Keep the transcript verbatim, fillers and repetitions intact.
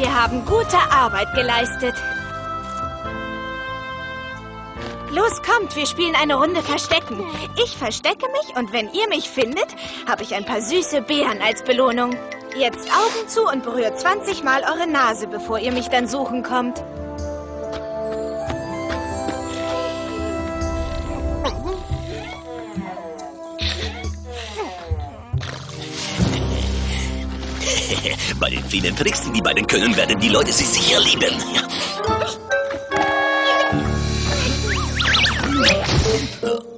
Wir haben gute Arbeit geleistet. Los, kommt, wir spielen eine Runde Verstecken. Ich verstecke mich und wenn ihr mich findet, habe ich ein paar süße Beeren als Belohnung. Jetzt Augen zu und berührt zwanzig Mal eure Nase, bevor ihr mich dann suchen kommt. Bei den vielen Tricks, die die beiden können, werden die Leute sie sicher lieben. Ja.